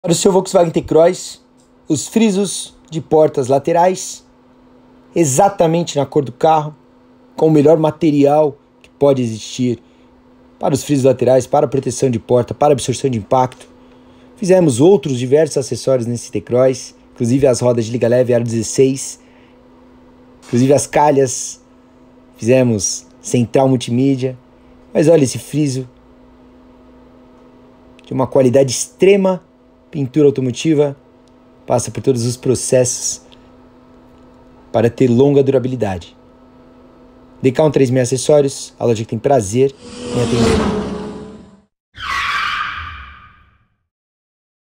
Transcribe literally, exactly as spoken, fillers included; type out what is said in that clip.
Para o seu Volkswagen T-Cross, os frisos de portas laterais, exatamente na cor do carro, com o melhor material que pode existir para os frisos laterais, para a proteção de porta, para absorção de impacto. Fizemos outros diversos acessórios nesse T-Cross, inclusive as rodas de liga leve aro dezesseis, inclusive as calhas, fizemos central multimídia. Mas olha esse friso, de uma qualidade extrema, pintura automotiva, passa por todos os processos para ter longa durabilidade. D K cento e trinta e seis Acessórios, a loja que tem prazer em atender.